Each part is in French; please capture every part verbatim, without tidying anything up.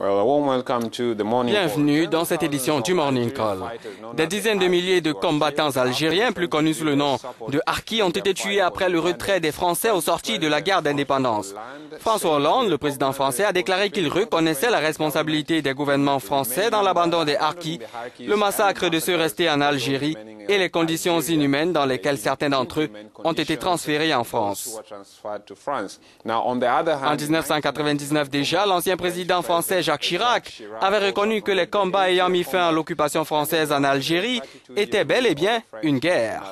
Bienvenue dans cette édition du Morning Call. Des dizaines de milliers de combattants algériens, plus connus sous le nom de Harkis, ont été tués après le retrait des Français aux sorties de la guerre d'indépendance. François Hollande, le président français, a déclaré qu'il reconnaissait la responsabilité des gouvernements français dans l'abandon des Harkis, le massacre de ceux restés en Algérie et les conditions inhumaines dans lesquelles certains d'entre eux ont été transférés en France. En mille neuf cent quatre-vingt-dix-neuf déjà, l'ancien président français Jacques Chirac avait reconnu que les combats ayant mis fin à l'occupation française en Algérie étaient bel et bien une guerre.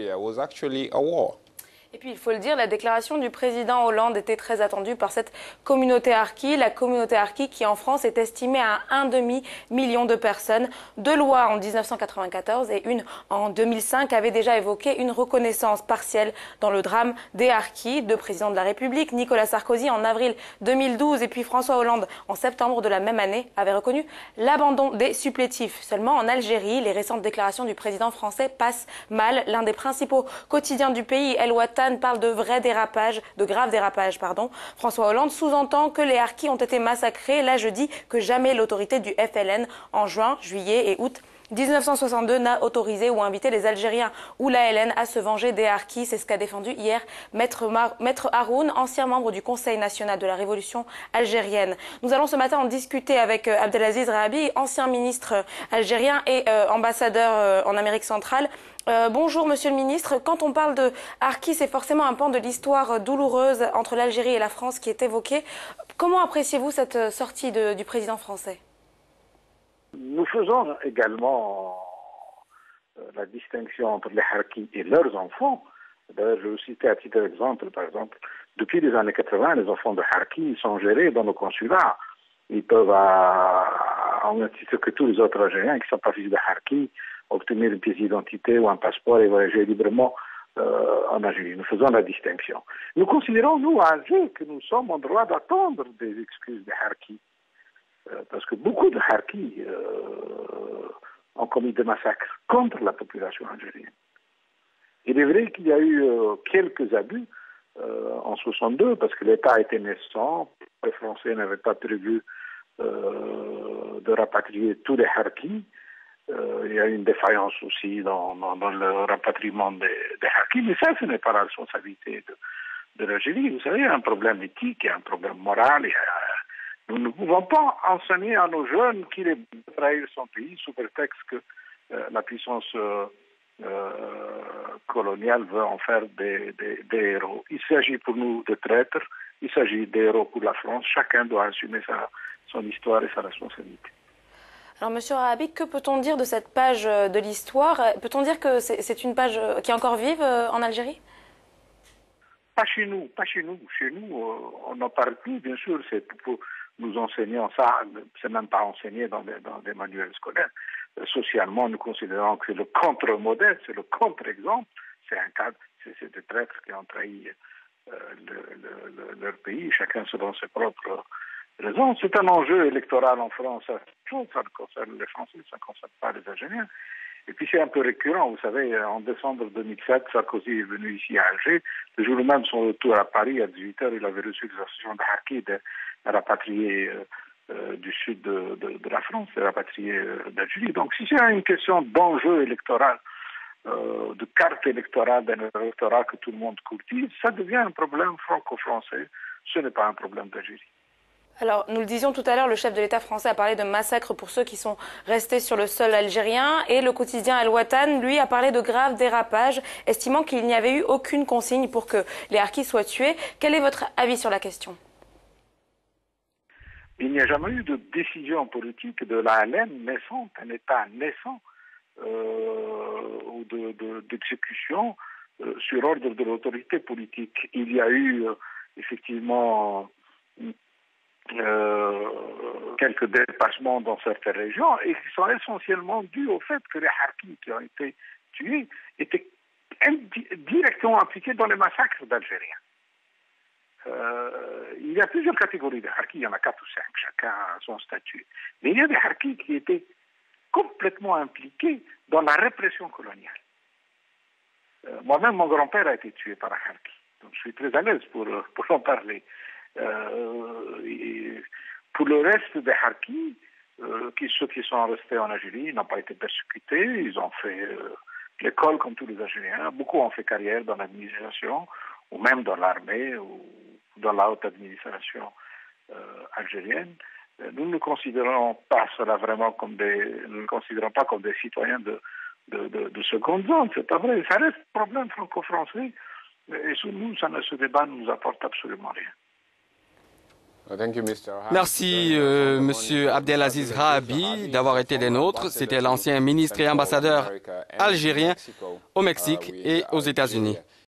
Et puis, il faut le dire, la déclaration du président Hollande était très attendue par cette communauté Harkis. La communauté Harkis qui, en France, est estimée à un demi-million de personnes. Deux lois en mille neuf cent quatre-vingt-quatorze et une en deux mille cinq avaient déjà évoqué une reconnaissance partielle dans le drame des Harkis. Deux présidents de la République, Nicolas Sarkozy en avril deux mille douze et puis François Hollande en septembre de la même année, avaient reconnu l'abandon des supplétifs. Seulement, en Algérie, les récentes déclarations du président français passent mal. L'un des principaux quotidiens du pays, El Watan, parle de vrais dérapages, de graves dérapages, pardon. François Hollande sous-entend que les Harkis ont été massacrés. Là, je dis que jamais l'autorité du F L N en juin, juillet et août mille neuf cent soixante-deux n'a autorisé ou invité les Algériens ou l'A L N à se venger des Harkis. C'est ce qu'a défendu hier Maître, Mar Maître Haroun, ancien membre du Conseil national de la Révolution algérienne. Nous allons ce matin en discuter avec euh, Abdelaziz Rahabi, ancien ministre algérien et euh, ambassadeur euh, en Amérique centrale. Euh, bonjour Monsieur le Ministre, quand on parle de Harkis, c'est forcément un pan de l'histoire douloureuse entre l'Algérie et la France qui est évoqué. Comment appréciez-vous cette sortie de, du président français ? Nous faisons également la distinction entre les Harkis et leurs enfants. D'ailleurs, je vais citer à titre d'exemple, par exemple, depuis les années quatre-vingt, les enfants de Harkis sont gérés dans nos consulats. Ils peuvent, en même titre que tous les autres Algériens qui ne sont pas fils de Harkis, obtenir une pièce d'identité ou un passeport et voyager librement euh, en Algérie. Nous faisons la distinction. Nous considérons, nous, à Alger, que nous sommes en droit d'attendre des excuses des Harkis. Euh, parce que beaucoup de Harkis euh, ont commis des massacres contre la population algérienne. Il est vrai qu'il y a eu euh, quelques abus euh, en soixante-deux, parce que l'État était naissant, les Français n'avaient pas prévu euh, de rapatrier tous les Harkis. Euh, il y a eu une défaillance aussi dans, dans, dans le rapatriement des, des Harkis, mais ça, ce n'est pas la responsabilité de, de l'Algérie. Vous savez, il y a un problème éthique, il y a un problème moral. Il y a, nous ne pouvons pas enseigner à nos jeunes qu'il est de trahir son pays sous prétexte que euh, la puissance euh, euh, coloniale veut en faire des, des, des héros. Il s'agit pour nous de traîtres, il s'agit des héros pour la France. Chacun doit assumer sa, son histoire et sa responsabilité. Alors, Monsieur Rahabi, que peut-on dire de cette page de l'histoire? Peut-on dire que c'est une page qui est encore vive en Algérie? Pas chez nous, pas chez nous. Chez nous, on n'en parle plus, bien sûr. C'est pour nous enseigner ça, c'est même pas enseigné dans des, dans des manuels scolaires. Socialement, nous considérons que c'est le contre-modèle, c'est le contre-exemple. C'est un cas, c'est des traîtres qui ont trahi euh, le, le, le, leur pays, chacun selon ses propres raison. C'est un enjeu électoral en France. Ça concerne les Français, ça ne concerne pas les Algériens. Et puis c'est un peu récurrent. Vous savez, en décembre deux mille sept, Sarkozy est venu ici à Alger. Le jour même de son retour à Paris, à dix-huit heures, il avait reçu les associations de Harkis, de rapatriés euh, euh, du sud de, de, de la France, des rapatriés euh, d'Algérie. Donc si c'est une question d'enjeu électoral, euh, de carte électorale, d'un électorat que tout le monde cultive, ça devient un problème franco-français. Ce n'est pas un problème d'Algérie. Alors, nous le disions tout à l'heure, le chef de l'État français a parlé de massacre pour ceux qui sont restés sur le sol algérien et le quotidien El Watan, lui, a parlé de graves dérapages, estimant qu'il n'y avait eu aucune consigne pour que les Harkis soient tués. Quel est votre avis sur la question? Il n'y a jamais eu de décision politique de l'A L N naissante, un État naissant, euh, ou d'exécution de, de, euh, sur ordre de l'autorité politique. Il y a eu, euh, effectivement, Euh, quelques dépassements dans certaines régions et qui sont essentiellement dus au fait que les Harkis qui ont été tués étaient directement impliqués dans les massacres d'Algériens. Euh, il y a plusieurs catégories de Harkis, il y en a quatre ou cinq, chacun a son statut. Mais il y a des Harkis qui étaient complètement impliqués dans la répression coloniale. Euh, Moi-même, mon grand-père a été tué par un Harki, donc je suis très à l'aise pour, pour en parler. Euh, pour le reste des Harkis, euh, qui, ceux qui sont restés en Algérie n'ont pas été persécutés, ils ont fait euh, l'école comme tous les Algériens, beaucoup ont fait carrière dans l'administration, ou même dans l'armée, ou dans la haute administration euh, algérienne. Nous ne considérons pas cela vraiment comme des, nous ne considérons pas comme des citoyens de, de, de, de seconde zone, c'est pas vrai. Ça reste un problème franco-français, et sur nous, ça, ce débat ne nous apporte absolument rien. Merci, euh, Monsieur Abdelaziz Rahabi, d'avoir été des nôtres. C'était l'ancien ministre et ambassadeur algérien au Mexique et aux États-Unis.